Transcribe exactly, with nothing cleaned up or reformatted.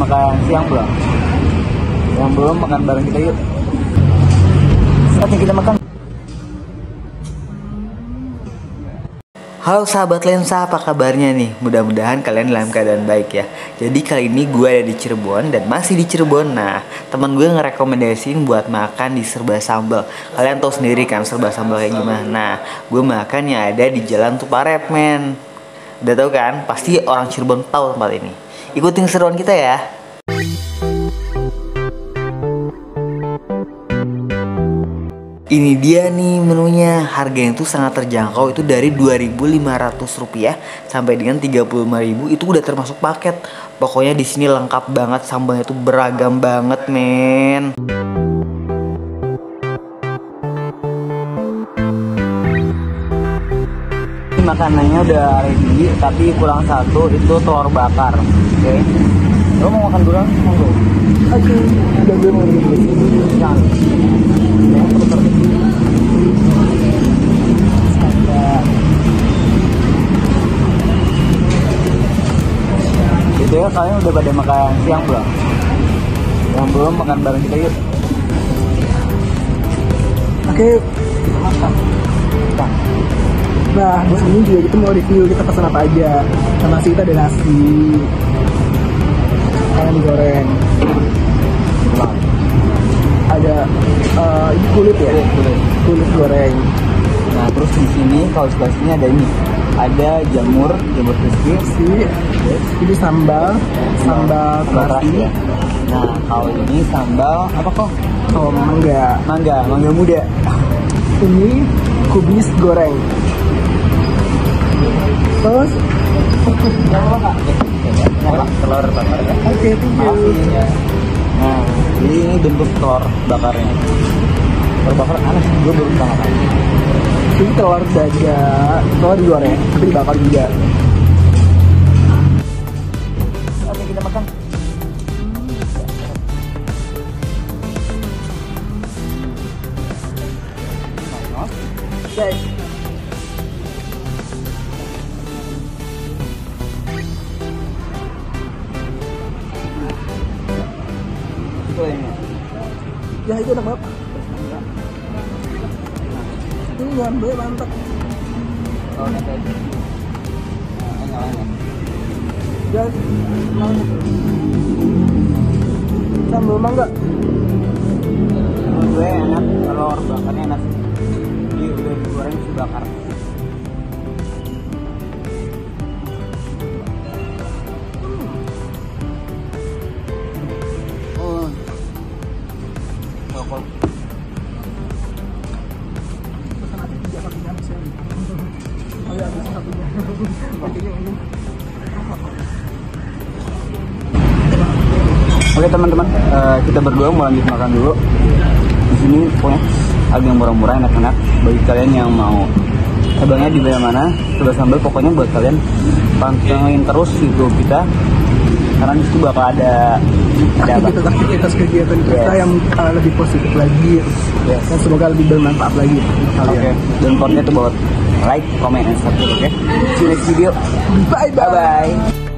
makan siang belum? Yang belum makan bareng kita yuk. Saatnya kita makan. Halo sahabat lensa, apa kabarnya nih? Mudah-mudahan kalian dalam keadaan baik ya. Jadi kali ini gue ada di Cirebon dan masih di Cirebon. Nah, teman gue ngerekomendasiin buat makan di Serba Sambal. Kalian tahu sendiri kan Serba Sambal kayak gimana. Nah, gue makan yang ada di Jalan Tuparet, men. Udah tahu kan? Pasti orang Cirebon tahu tempat ini. Ikutin seruan kita ya. Ini dia nih menunya, harganya itu sangat terjangkau, itu dari dua ribu lima ratus rupiah sampai dengan tiga puluh lima ribu, itu udah termasuk paket. Pokoknya di sini lengkap banget, sambalnya itu beragam banget, men. Ini makanannya udah ready, tapi kurang satu, itu telur bakar. Oke. Okay. Lo mau makan dulu? Monggo. Oke. Udah gue mau dulu. Jangan. Yang terus itu ya, kalian udah pada makan siang belum? Yang belum makan bareng kita yuk. Oke, kita makan. Kita. Nah, bos ini juga kita mau review kita pesan apa aja. Nah, nasi kita ada nasi, ayam digoreng, ada uh, ini kulit ya, kulit, kulit goreng. Nah, terus di sini kalau sebelah sini ada ini, ada jamur, jamur crispy. Si, ini sambal, sambal terasi. Ya. Nah, kalau ini sambal apa kok? Oh, mangga, mangga, mangga muda. Ini kubis goreng. Terus, telur bakar ya. Oke, thank you. Nah, jadi ini bentuk telur bakarnya. Telur bakar aneh, gue baru pernah makan. Ini telur dada, telur digoreng, tapi dibakar juga. Oke, kita makan. Guys. Ya itu enak banget. Ini nyambe mantap. Oh, enak aja. Enak enak. Guys, sambal mangga. Menurut gue enak, telur bakarnya enak. Jadi udah digoreng sudah bakar. Oh, sokol. Oh ya, bisa satunya. Oke teman-teman, uh, kita berdua mau lanjut makan dulu. Di sini pokoknya ada yang murah-murah, enak-enak. Bagi kalian yang mau cabangnya di mana, Serba Sambal pokoknya buat kalian pantengin terus YouTube kita. Karena di situ bakal ada ada apa? Aktivitas-kegiatan kita Yes. yang uh, lebih positif lagi. Yes. Dan semoga lebih bermanfaat lagi untuk kalian. Oke. Dan konten itu buat like, comment, and subscribe. Oke. See you next video. Bye bye. Bye bye.